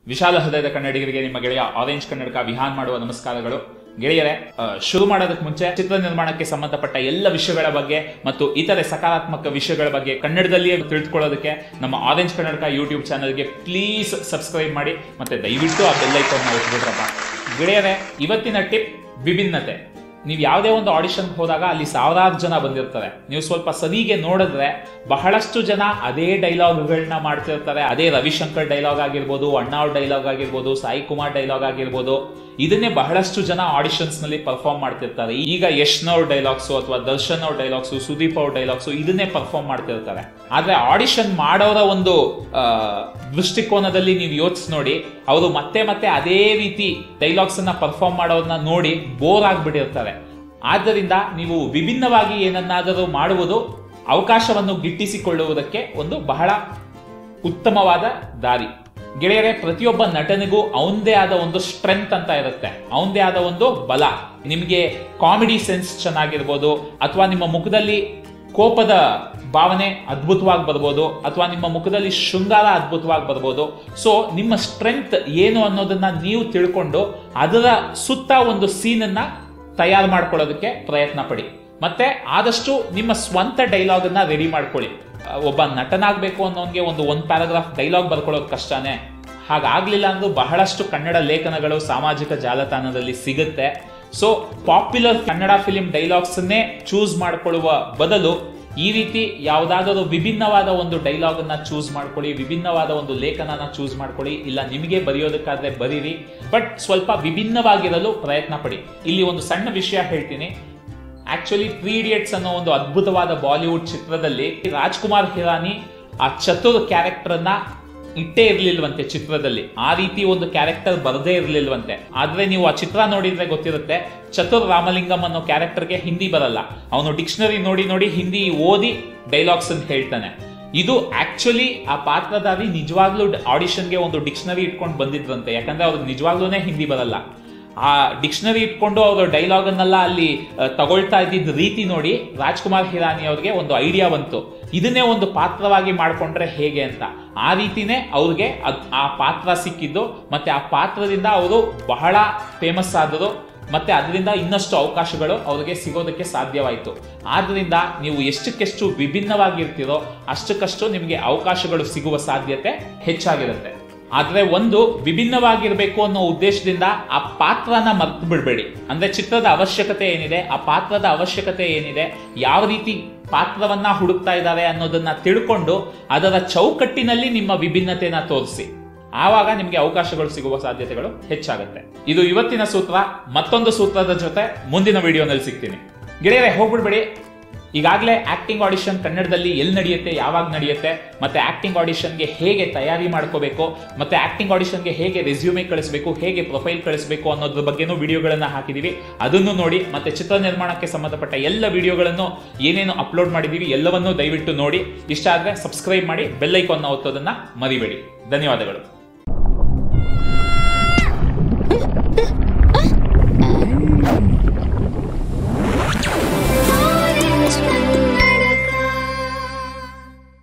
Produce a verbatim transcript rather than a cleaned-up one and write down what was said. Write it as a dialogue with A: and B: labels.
A: ವಿಶಾಲ ಹೃದಯದ ಕನ್ನಡಿಗರಿಗೆ ನಿಮ್ಮ ಗೆಳೆಯ ಆರೆಂಜ್ ಕನ್ನಡಕ ವಿಹಾನ್ ಮಾಡುವ ನಮಸ್ಕಾರಗಳು. ಗೆಳೆಯರೇ, ಶುರು ಮಾಡೋದಕ್ಕೆ ಮುಂಚೆ ಚಿತ್ರ ನಿರ್ಮಾಣಕ್ಕೆ ಸಂಬಂಧಪಟ್ಟ ಎಲ್ಲ ವಿಷಯಗಳ ಬಗ್ಗೆ ಮತ್ತು ಇತರೆ ಸಕಾರಾತ್ಮಕ ವಿಷಯಗಳ ಬಗ್ಗೆ ಕನ್ನಡದಲ್ಲಿಯೇ ತಿಳಿದುಕೊಳ್ಳೋದಕ್ಕೆ ನಮ್ಮ ಆರೆಂಜ್ ಕನ್ನಡಕ ಯೂಟ್ಯೂಬ್ ಚಾನಲ್ಗೆ ಪ್ಲೀಸ್ ಸಬ್ಸ್ಕ್ರೈಬ್ ಮಾಡಿ ಮತ್ತೆ ದಯವಿಟ್ಟು ಆ ಬೆಲ್ ಐಕಾನ್ ಒತ್ತಿಬಿಡ್ರಪ್ಪ. ಗೆಳೆಯರೇ, ಇವತ್ತಿನ ಟಿಪ್ ವಿಭಿನ್ನತೆ. ನೀವು ಯಾವುದೇ ಒಂದು ಆಡಿಷನ್ ಹೋದಾಗ ಅಲ್ಲಿ ಸಾವಿರಾರು ಜನ ಬಂದಿರ್ತಾರೆ. ನೀವು ಸ್ವಲ್ಪ ಸರಿಗೆ ನೋಡಿದ್ರೆ ಬಹಳಷ್ಟು ಜನ ಅದೇ ಡೈಲಾಗ್ಗಳನ್ನ ಮಾಡ್ತಿರ್ತಾರೆ. ಅದೇ ರವಿಶಂಕರ್ ಡೈಲಾಗ್ ಆಗಿರ್ಬೋದು, ಅಣ್ಣಾವ್ ಡೈಲಾಗ್ ಆಗಿರ್ಬೋದು, ಸಾಯಿ ಕುಮಾರ್ ಡೈಲಾಗ್ ಆಗಿರ್ಬೋದು, ಇದನ್ನೇ ಬಹಳಷ್ಟು ಜನ ಆಡಿಷನ್ಸ್ ನಲ್ಲಿ ಪರ್ಫಾರ್ಮ್ ಮಾಡ್ತಿರ್ತಾರೆ. ಈಗ ಯಶ್ನವ್ರ ಡೈಲಾಗ್ಸು ಅಥವಾ ದರ್ಶನ್ ಅವ್ರ ಡೈಲಾಗ್ಸು, ಸುದೀಪ್ ಅವ್ರ ಡೈಲಾಗ್ಸು ಇದನ್ನೇ ಪರ್ಫಾರ್ಮ್ ಮಾಡ್ತಿರ್ತಾರೆ. ಆದ್ರೆ ಆಡಿಷನ್ ಮಾಡೋರ ಒಂದು ದೃಷ್ಟಿಕೋನದಲ್ಲಿ ನೀವು ಯೋಚಿಸಿ ನೋಡಿ, ಅವರು ಮತ್ತೆ ಮತ್ತೆ ಅದೇ ರೀತಿ ಡೈಲಾಗ್ಸ್ ಅನ್ನ ಪರ್ಫಾರ್ಮ್ ಮಾಡೋದನ್ನ ನೋಡಿ ಬೋರ್ ಆಗ್ಬಿಟ್ಟಿರ್ತಾರೆ. ಆದ್ದರಿಂದ ನೀವು ವಿಭಿನ್ನವಾಗಿ ಏನನ್ನಾದರೂ ಮಾಡುವುದು ಅವಕಾಶವನ್ನು ಗಿಟ್ಟಿಸಿಕೊಳ್ಳುವುದಕ್ಕೆ ಒಂದು ಬಹಳ ಉತ್ತಮವಾದ ದಾರಿ. ಗೆಳೆಯರೇ, ಪ್ರತಿಯೊಬ್ಬ ನಟನಿಗೂ ಅವನದೇ ಆದ ಒಂದು ಸ್ಟ್ರೆಂತ್ ಅಂತ ಇರುತ್ತೆ, ಅವನದೇ ಆದ ಒಂದು ಬಲ. ನಿಮಗೆ ಕಾಮಿಡಿ ಸೆನ್ಸ್ ಚೆನ್ನಾಗಿರ್ಬೋದು, ಅಥವಾ ನಿಮ್ಮ ಮುಖದಲ್ಲಿ ಕೋಪದ ಭಾವನೆ ಅದ್ಭುತವಾಗಿ ಬರ್ಬೋದು, ಅಥವಾ ನಿಮ್ಮ ಮುಖದಲ್ಲಿ ಶೃಂಗಾರ ಅದ್ಭುತವಾಗಿ ಬರ್ಬೋದು. ಸೊ ನಿಮ್ಮ ಸ್ಟ್ರೆಂತ್ ಏನು ಅನ್ನೋದನ್ನ ನೀವು ತಿಳ್ಕೊಂಡು ಅದರ ಸುತ್ತ ಒಂದು ಸೀನನ್ನ ತಯಾರು ಮಾಡ್ಕೊಳ್ಳೋದಕ್ಕೆ ಪ್ರಯತ್ನ ಪಡಿ. ಮತ್ತೆ ಆದಷ್ಟು ನಿಮ್ಮ ಸ್ವಂತ ಡೈಲಾಗ್ ಅನ್ನ ರೆಡಿ ಮಾಡ್ಕೊಳ್ಳಿ. ಒಬ್ಬ ನಟನಾಗಬೇಕು ಅನ್ನೋನ್ಗೆ ಒಂದು ಒಂದ್ ಪ್ಯಾರಾಗ್ರಾಫ್ ಡೈಲಾಗ್ ಬರ್ಕೊಳ್ಳೋದು ಕಷ್ಟನೇ. ಹಾಗಾಗ್ಲಿಲ್ಲ ಅಂದ್ರೂ ಬಹಳಷ್ಟು ಕನ್ನಡ ಲೇಖನಗಳು ಸಾಮಾಜಿಕ ಜಾಲತಾಣದಲ್ಲಿ ಸಿಗುತ್ತೆ. So popular Kannada film dialogues ಅನ್ನೇ ಚೂಸ್ ಮಾಡ್ಕೊಳ್ಳುವ ಬದಲು ಈ ರೀತಿ ಯಾವುದಾದರೂ ವಿಭಿನ್ನವಾದ ಒಂದು ಡೈಲಾಗ್ ಅನ್ನ ಚೂಸ್ ಮಾಡ್ಕೊಳ್ಳಿ, ವಿಭಿನ್ನವಾದ ಒಂದು ಲೇಖನನ ಚೂಸ್ ಮಾಡ್ಕೊಳ್ಳಿ. ಇಲ್ಲ ನಿಮಗೆ ಬರೆಯೋದಕ್ಕಾದ್ರೆ ಬರೀರಿ, ಬಟ್ ಸ್ವಲ್ಪ ವಿಭಿನ್ನವಾಗಿರಲು ಪ್ರಯತ್ನ ಪಡಿ. ಇಲ್ಲಿ ಒಂದು ಸಣ್ಣ ವಿಷಯ ಹೇಳ್ತೀನಿ. ಆಕ್ಚುಲಿ ತ್ರೀ ಇಡಿಯಟ್ಸ್ ಅನ್ನೋ ಒಂದು ಅದ್ಭುತವಾದ ಬಾಲಿವುಡ್ ಚಿತ್ರದಲ್ಲಿ ರಾಜ್ಕುಮಾರ್ ಹಿರಾನಿ ಆ ಚತುರ್ ಕ್ಯಾರೆಕ್ಟರ್ ಅನ್ನ ಇಟ್ಟೇ ಇರ್ಲಿಲ್ವಂತೆ ಚಿತ್ರದಲ್ಲಿ. ಆ ರೀತಿ ಒಂದು ಕ್ಯಾರೆಕ್ಟರ್ ಬರದೇ ಇರ್ಲಿಲ್ವಂತೆ. ಆದ್ರೆ ನೀವು ಆ ಚಿತ್ರ ನೋಡಿದ್ರೆ ಗೊತ್ತಿರುತ್ತೆ, ಚತುರ್ ರಾಮಲಿಂಗಂ ಅನ್ನೋ ಕ್ಯಾರೆಕ್ಟರ್ಗೆ ಹಿಂದಿ ಬರಲ್ಲ. ಅವನು ಡಿಕ್ಷನರಿ ನೋಡಿ ನೋಡಿ ಹಿಂದಿ ಓದಿ ಡೈಲಾಗ್ಸ್ ಅಂತ ಹೇಳ್ತಾನೆ. ಇದು ಆಕ್ಚುಲಿ ಆ ಪಾತ್ರಧಾರಿ ನಿಜವಾಗ್ಲೂ ಆಡಿಷನ್ಗೆ ಒಂದು ಡಿಕ್ಷನರಿ ಇಟ್ಕೊಂಡು ಬಂದಿದ್ರಂತೆ. ಯಾಕಂದ್ರೆ ಅವ್ರಿಗೆ ನಿಜವಾಗ್ಲೂನೇ ಹಿಂದಿ ಬರಲ್ಲ. ಆ ಡಿಕ್ಷನರಿ ಇಟ್ಕೊಂಡು ಅವರು ಡೈಲಾಗ್ ಅನ್ನೆಲ್ಲ ಅಲ್ಲಿ ತಗೊಳ್ತಾ ಇದ್ದಿದ್ದ ರೀತಿ ನೋಡಿ ರಾಜ್ಕುಮಾರ್ ಹಿರಾನಿ ಅವ್ರಿಗೆ ಒಂದು ಐಡಿಯಾ ಬಂತು, ಇದನ್ನೇ ಒಂದು ಪಾತ್ರವಾಗಿ ಮಾಡ್ಕೊಂಡ್ರೆ ಹೇಗೆ ಅಂತ. ಆ ರೀತಿನೇ ಅವ್ರಿಗೆ ಆ ಪಾತ್ರ ಸಿಕ್ಕಿದ್ದು, ಮತ್ತೆ ಆ ಪಾತ್ರದಿಂದ ಅವರು ಬಹಳ ಫೇಮಸ್ ಆದರು, ಮತ್ತೆ ಅದರಿಂದ ಇನ್ನಷ್ಟು ಅವಕಾಶಗಳು ಅವ್ರಿಗೆ ಸಿಗೋದಕ್ಕೆ ಸಾಧ್ಯವಾಯಿತು. ಆದ್ರಿಂದ ನೀವು ಎಷ್ಟಕ್ಕೆಷ್ಟು ವಿಭಿನ್ನವಾಗಿರ್ತೀರೋ ಅಷ್ಟಕ್ಕಷ್ಟು ನಿಮಗೆ ಅವಕಾಶಗಳು ಸಿಗುವ ಸಾಧ್ಯತೆ ಹೆಚ್ಚಾಗಿರುತ್ತೆ. ಆದ್ರೆ ಒಂದು ವಿಭಿನ್ನವಾಗಿರ್ಬೇಕು ಅನ್ನೋ ಉದ್ದೇಶದಿಂದ ಆ ಪಾತ್ರನ ಮರ್ತು ಬಿಡಬೇಡಿ. ಅಂದ್ರೆ ಚಿತ್ರದ ಅವಶ್ಯಕತೆ ಏನಿದೆ, ಆ ಪಾತ್ರದ ಅವಶ್ಯಕತೆ ಏನಿದೆ, ಯಾವ ರೀತಿ ಪಾತ್ರವನ್ನ ಹುಡುಕ್ತಾ ಇದ್ದಾರೆ ಅನ್ನೋದನ್ನ ತಿಳ್ಕೊಂಡು ಅದರ ಚೌಕಟ್ಟಿನಲ್ಲಿ ನಿಮ್ಮ ವಿಭಿನ್ನತೆನ ತೋರಿಸಿ. ಆವಾಗ ನಿಮಗೆ ಅವಕಾಶಗಳು ಸಿಗುವ ಸಾಧ್ಯತೆಗಳು ಹೆಚ್ಚಾಗುತ್ತೆ. ಇದು ಇವತ್ತಿನ ಸೂತ್ರ. ಮತ್ತೊಂದು ಸೂತ್ರದ ಜೊತೆ ಮುಂದಿನ ವಿಡಿಯೋನಲ್ಲಿ ಸಿಗ್ತೀನಿ. ಗೆಳೆಯರೇ, ಹೋಗ್ಬಿಡ್ಬೇಡಿ. ಈಗಾಗಲೇ ಆಕ್ಟಿಂಗ್ ಆಡಿಷನ್ ಕನ್ನಡದಲ್ಲಿ ಎಲ್ಲಿ ನಡೆಯುತ್ತೆ, ಯಾವಾಗ ನಡೆಯುತ್ತೆ, ಮತ್ತೆ ಆಕ್ಟಿಂಗ್ ಆಡಿಷನ್ಗೆ ಹೇಗೆ ತಯಾರಿ ಮಾಡ್ಕೋಬೇಕು, ಮತ್ತೆ ಆಕ್ಟಿಂಗ್ ಆಡಿಷನ್ಗೆ ಹೇಗೆ ರೆಸ್ಯೂಮೆ ಕಳಿಸಬೇಕು, ಹೇಗೆ ಪ್ರೊಫೈಲ್ ಕಳಿಸಬೇಕು ಅನ್ನೋದ್ರ ಬಗ್ಗೆನೂ ವಿಡಿಯೋಗಳನ್ನ ಹಾಕಿದೀವಿ. ಅದನ್ನು ನೋಡಿ. ಮತ್ತೆ ಚಿತ್ರ ನಿರ್ಮಾಣಕ್ಕೆ ಸಂಬಂಧಪಟ್ಟ ಎಲ್ಲ ವಿಡಿಯೋಗಳನ್ನು ಏನೇನು ಅಪ್ಲೋಡ್ ಮಾಡಿದೀವಿ ಎಲ್ಲವನ್ನೂ ದಯವಿಟ್ಟು ನೋಡಿ. ಇಷ್ಟ ಆದ್ರೆ ಸಬ್ಸ್ಕ್ರೈಬ್ ಮಾಡಿ, ಬೆಲ್ ಐಕಾನ್ ಒತ್ತೋದನ್ನ ಮರಿಬೇಡಿ. ಧನ್ಯವಾದಗಳು.